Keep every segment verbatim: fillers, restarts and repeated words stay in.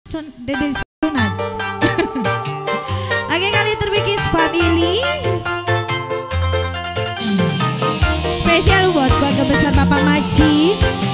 Dede sunat. Oke, kali terbikin family. Spesial buat keluarga besar Bapak Maji.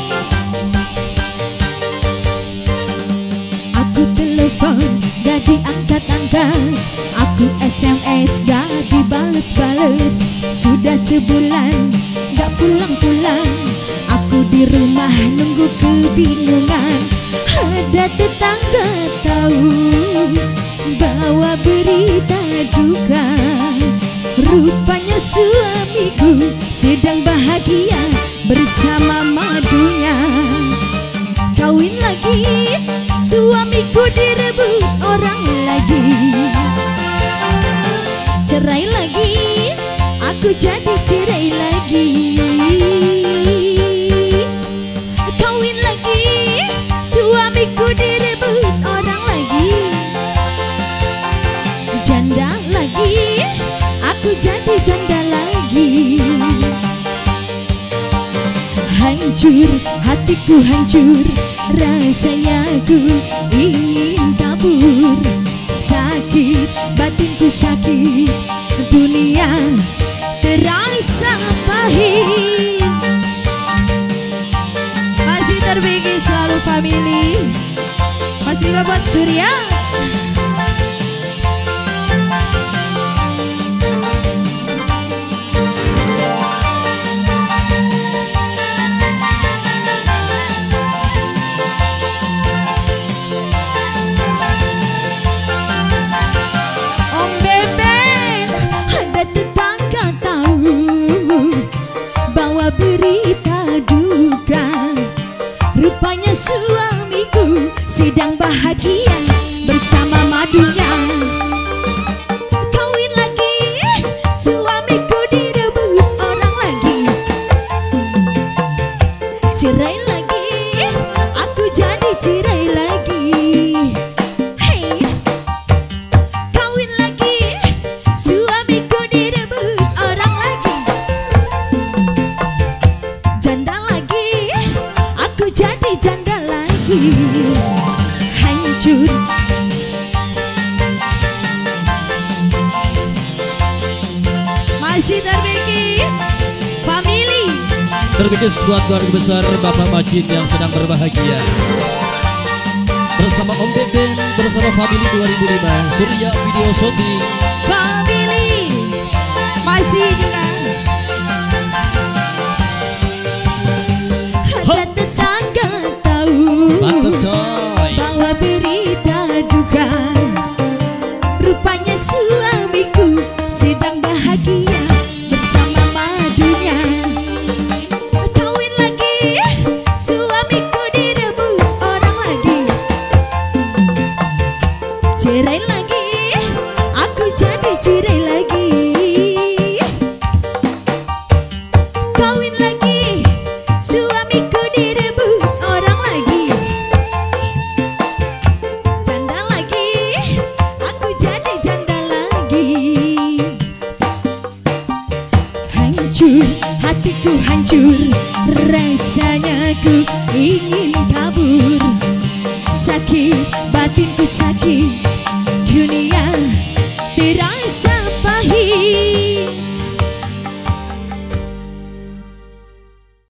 Aku telepon gak diangkat-angkat, aku S M S gak dibales-bales. Sudah sebulan gak pulang-pulang, aku di rumah nunggu kebingungan. Ada tetangga tahu bawa berita duka, rupanya suamiku sedang bahagia bersama madunya. Kawin lagi, suamiku direbut orang lagi. Cerai lagi, aku jadi cerai lagi. Kawin lagi, suamiku direbut orang lagi. Janda lagi, aku jadi janda lagi. Hancur, hatiku hancur, rasanya ku ingin kabur. Sakit, batinku sakit, dunia terasa pahit. Masih terbikin selalu family. Masih juga buat Surya. Om Beben, ada tetangga tahu bawa berita duka, rupanya suamiku sedang bahagia bersama madunya. Kawin lagi, suamiku direbut orang lagi. Cerai lagi, aku jadi cerai lagi. Hey, kawin lagi, suamiku direbut orang lagi. Janda lagi, aku jadi janda lagi. Hancur, masih terbikin family. Terbikin buat keluarga besar Bapak Majid yang sedang berbahagia bersama Om Beben, bersama family dua ribu lima Surya Video Shooting Family masih juga. Ada tetangga tahu mantap coy bawa berita duka, rupanya suamiku sedang bahagia bersama madunya. Kawin lagi, suamiku direbut orang lagi. Cerai lagi, aku jadi cerai lagi. Kawin lagi, suamiku direbut orang lagi. Janda lagi, aku jadi janda lagi. Hancur, hatiku hancur, rasanya ku ingin kabur. Sakit, batinku sakit,